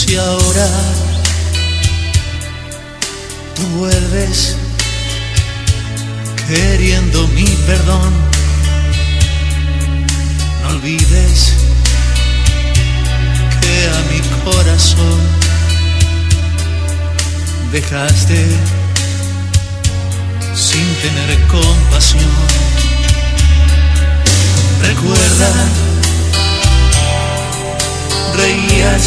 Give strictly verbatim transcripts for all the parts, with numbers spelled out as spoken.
Si ahora tú vuelves queriendo mi perdón, no olvides que a mi corazón dejaste sin tener compasión. Recuerda, reías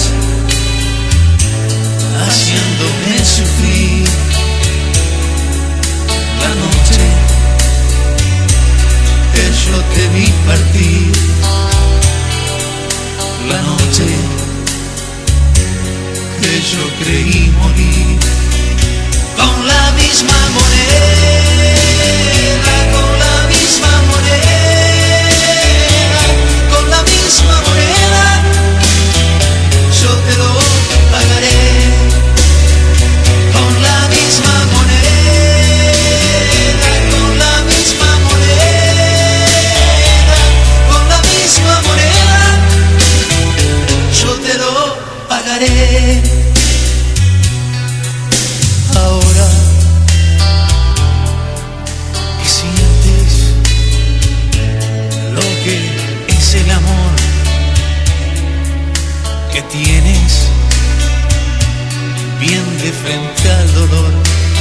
haciéndome sufrir. La noche que yo te vi partir, la noche que yo creí morir. Con la misma moneda, con la misma moneda, con la misma moneda, yo te lo pagaré. Con la misma moneda, con la misma moneda, con la misma moneda, yo te lo pagaré. Ahora que sientes lo que es el amor que tienes bien de frente al dolor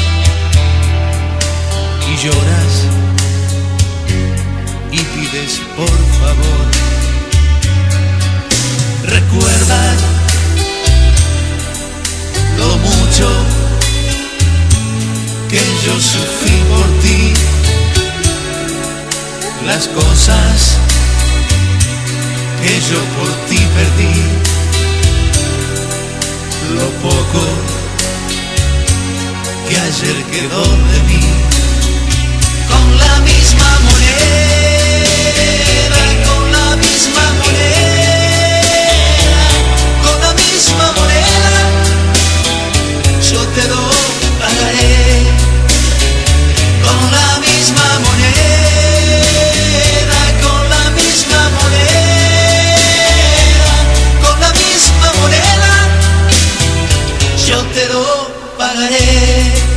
y lloras y pides por favor, recuerda lo mucho que yo sufrí por ti, las cosas que yo por ti perdí, lo poco que ayer quedó de mí. Con la misma moneda, con la misma moneda, con la misma moneda, yo te lo pagaré. Con la misma moneda, con la misma moneda, con la misma moneda, yo te lo pagaré.